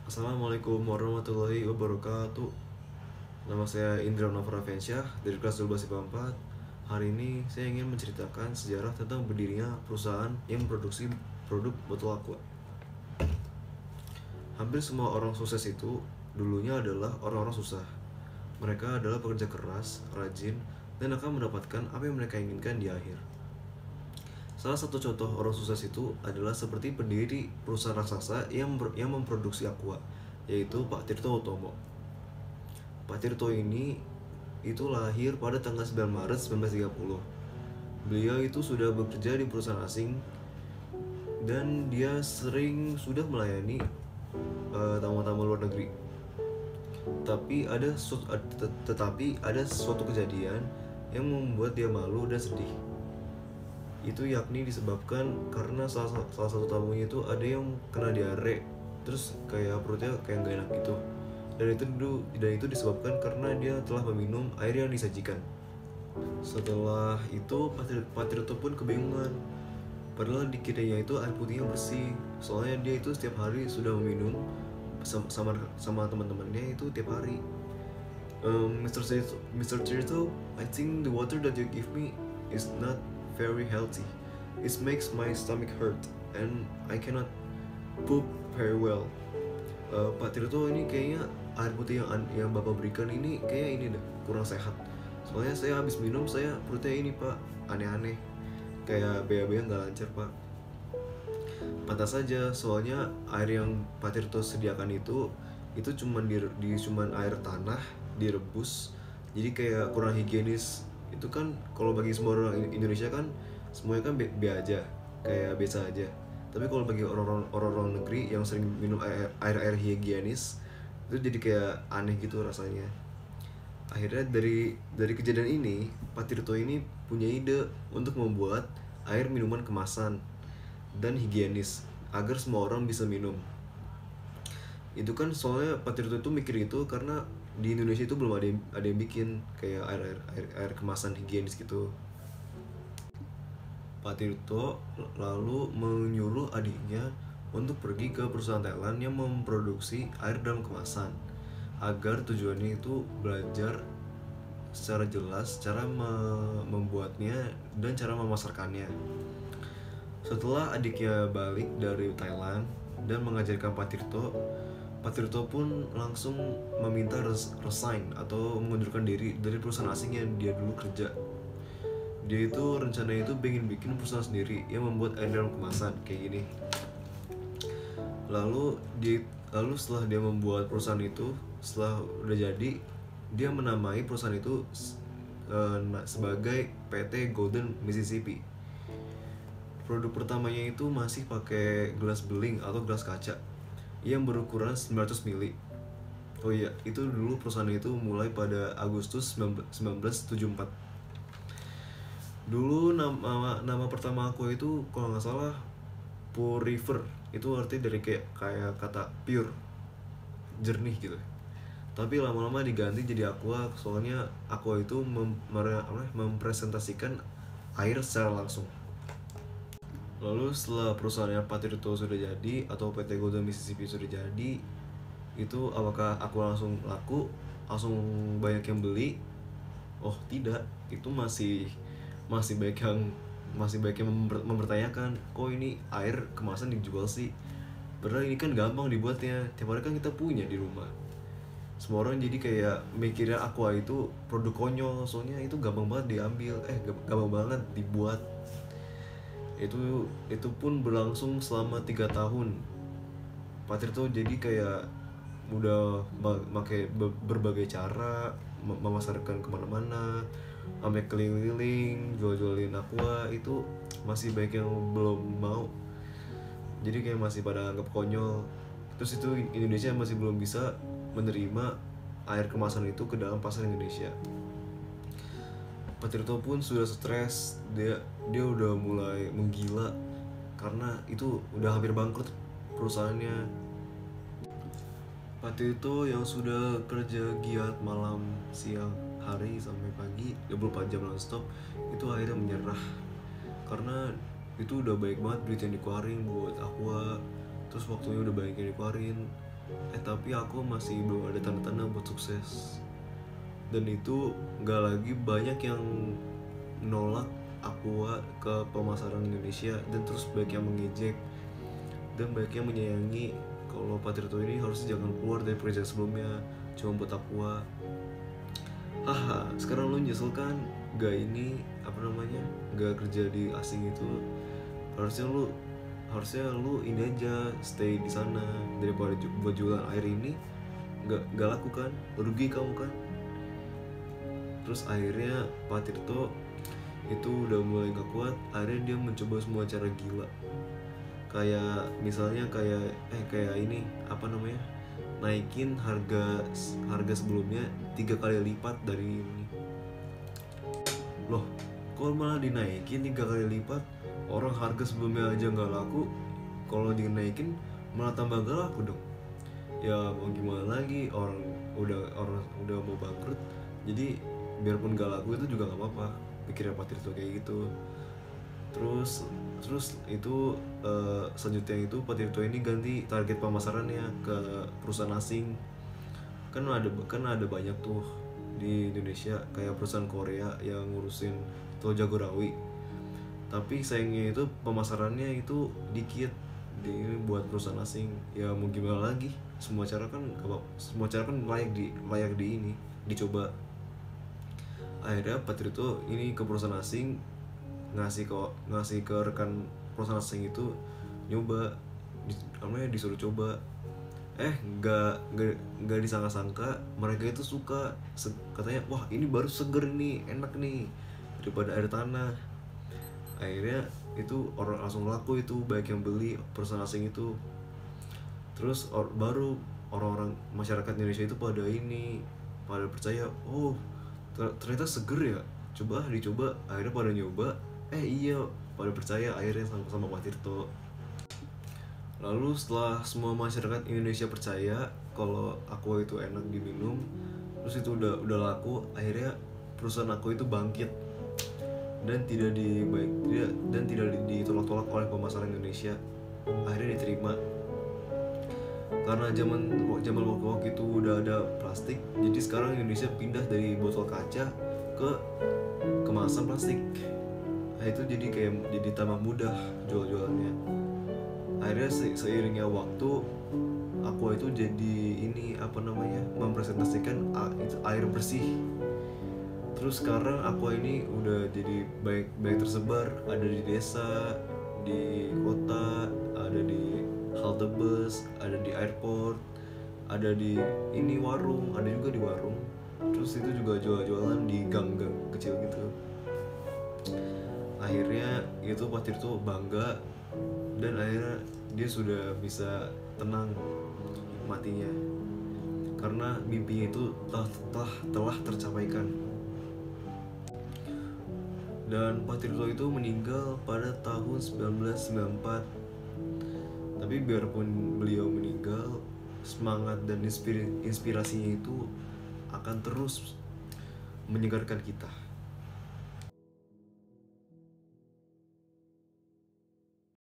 Assalamualaikum warahmatullahi wabarakatuh. Nama saya Indra Navravensyah dari kelas 12 IPA 4. Hari ini saya ingin menceritakan sejarah tentang berdirinya perusahaan yang memproduksi produk botol aqua. Hampir semua orang sukses itu dulunya adalah orang-orang susah. Mereka adalah pekerja keras, rajin, dan akan mendapatkan apa yang mereka inginkan di akhir. Salah satu contoh orang sukses itu adalah seperti pendiri perusahaan raksasa yang memproduksi aqua, yaitu Pak Tirto Utomo. Pak Tirto ini itu lahir pada tanggal 9 Maret 1930. Beliau itu sudah bekerja di perusahaan asing dan dia sering sudah melayani tamu-tamu luar negeri. Tetapi ada suatu kejadian yang membuat dia malu dan sedih. Itu yakni disebabkan karena salah satu tamunya itu ada yang kena diare, terus kayak perutnya kayak nggak enak gitu. Dan itu disebabkan karena dia telah meminum air yang disajikan. Setelah itu Pak Tirto pun kebingungan. Padahal dikiranya itu air putihnya bersih. Soalnya dia itu setiap hari sudah meminum sama teman-temannya itu tiap hari. Mr. Tirto, I think the water that you give me is not very healthy. It makes my stomach hurt and I cannot poop very well. Pak Tirto, ini kayaknya air putih yang Bapak berikan ini kayak ini deh, kurang sehat. Soalnya saya habis minum, saya perutnya ini Pak, aneh-aneh. Kayak bea-bea nggak lancar Pak. Pantas saja, soalnya air yang Pak Tirto sediakan itu cuman air tanah direbus. Jadi kayak kurang higienis. Itu kan kalau bagi semua orang Indonesia kan semuanya kan aja, kayak biasa aja. Tapi kalau bagi orang-orang negeri yang sering minum air higienis, itu jadi kayak aneh gitu rasanya. Akhirnya dari kejadian ini, Pak Tirto ini punya ide untuk membuat air minuman kemasan dan higienis agar semua orang bisa minum. Itu kan soalnya Pak Tirto itu mikir itu karena di Indonesia itu belum ada yang bikin kayak air kemasan higienis gitu. Pak Tirto lalu menyuruh adiknya untuk pergi ke perusahaan Thailand yang memproduksi air dalam kemasan, agar tujuannya itu belajar secara jelas cara membuatnya dan cara memasarkannya. Setelah adiknya balik dari Thailand dan mengajarkan Pak Tirto pun langsung meminta resign atau mengundurkan diri dari perusahaan asing yang dia dulu kerja. Dia itu rencananya itu pengen bikin perusahaan sendiri yang membuat air dalam kemasan kayak gini. Lalu setelah dia membuat perusahaan itu, setelah udah jadi, dia menamai perusahaan itu sebagai PT Golden Mississippi. Produk pertamanya itu masih pakai gelas beling atau gelas kaca yang berukuran 900 ml. Oh iya, itu dulu perusahaan itu mulai pada Agustus 1974. Dulu nama pertama aku itu kalau nggak salah Pure River. Itu artinya dari kayak kata pure, jernih gitu. Tapi lama-lama diganti jadi Aqua, soalnya Aqua itu mempresentasikan air secara langsung. Lalu setelah perusahaannya Pak Tirto sudah jadi atau PT Golden Mississippi sudah jadi, itu apakah Aqua langsung laku, langsung banyak yang beli? Oh tidak, itu masih banyak yang mempertanyakan, kok ini air kemasan dijual sih, padahal ini kan gampang dibuatnya, tiap hari kan kita punya di rumah. Semua orang jadi kayak mikirnya Aqua itu produk konyol, soalnya itu gampang banget diambil, gampang banget dibuat. Itu pun berlangsung selama 3 tahun. Pak Tirto jadi kayak udah pakai berbagai cara memasarkan kemana-mana, sampai keliling-keliling jual-jualin Aqua. Itu masih banyak yang belum mau, jadi kayak masih pada anggap konyol. Terus itu Indonesia masih belum bisa menerima air kemasan itu ke dalam pasar Indonesia. Pak Tirto pun sudah stres, dia udah mulai menggila karena itu udah hampir bangkrut perusahaannya. Pak Tirto yang sudah kerja giat malam, siang, hari sampai pagi 24 jam nonstop, itu akhirnya menyerah karena itu udah baik banget duit yang dikeluarin buat Aqua, terus waktunya udah banyak yang dikeluarin. tapi aku masih belum ada tanda-tanda buat sukses. Dan itu gak lagi banyak yang nolak Aqua ke pemasaran Indonesia, dan terus banyak yang mengejek dan banyak yang menyayangi kalau Pak Tirto ini harusnya jangan keluar dari pekerjaan sebelumnya cuma buat Aqua. Haha, sekarang lu nyesel kan gak ini apa namanya, gak kerja di asing itu. Harusnya lu ini aja, stay di sana daripada buat jualan air ini gak laku kan, rugi kamu kan. Terus akhirnya Pak Tirto itu udah mulai gak kuat, akhirnya dia mencoba semua cara gila. Kayak misalnya kayak ini apa namanya, naikin harga sebelumnya 3 kali lipat dari ini. Loh, kok malah dinaikin 3 kali lipat? Orang harga sebelumnya aja nggak laku, kalau dinaikin malah tambah gak laku dong. Ya mau gimana lagi, orang udah mau bangkrut, jadi biarpun gak laku itu juga nggak apa-apa, pikirnya Pak Tirto kayak gitu. Terus itu selanjutnya itu Pak Tirto ini ganti target pemasarannya ke perusahaan asing. Kan ada banyak tuh di Indonesia kayak perusahaan Korea yang ngurusin Tol Jagorawi, tapi sayangnya itu pemasarannya itu dikit buat perusahaan asing. Ya mau gimana lagi, semua cara kan layak di dicoba. Akhirnya Pak Tirto ini ke perusahaan asing, ngasih ke rekan perusahaan asing itu nyoba, disuruh coba. Nggak disangka-sangka mereka itu suka. Katanya wah ini baru seger nih, enak nih daripada air tanah. Akhirnya itu orang langsung laku, itu banyak yang beli perusahaan asing itu. Terus baru orang-orang masyarakat Indonesia itu pada percaya, oh ternyata seger ya, dicoba. Akhirnya pada nyoba, iya pada percaya akhirnya sama Pak Tirto. Lalu setelah semua masyarakat Indonesia percaya kalau Aqua itu enak diminum, terus itu udah laku, akhirnya perusahaan Aqua itu bangkit dan tidak ditolak-tolak oleh pemasaran Indonesia. Akhirnya diterima. Karena zaman waktu itu udah ada plastik, jadi sekarang Indonesia pindah dari botol kaca ke kemasan plastik. Nah itu jadi tambah mudah jual-jualannya. Akhirnya seiringnya waktu Aqua itu jadi mempresentasikan itu air bersih. Terus sekarang Aqua ini udah jadi baik tersebar, ada di desa, di kota, ada di halte bus, ada di airport, ada di warung, ada juga di warung. Terus itu juga jualan di gang-gang kecil gitu. Akhirnya itu Pak Tirto bangga, dan akhirnya dia sudah bisa tenang matinya karena mimpinya itu telah tercapaikan. Dan Pak Tirto itu meninggal pada tahun 1994. Tapi biarpun beliau meninggal, semangat dan inspirasinya itu akan terus menyegarkan kita.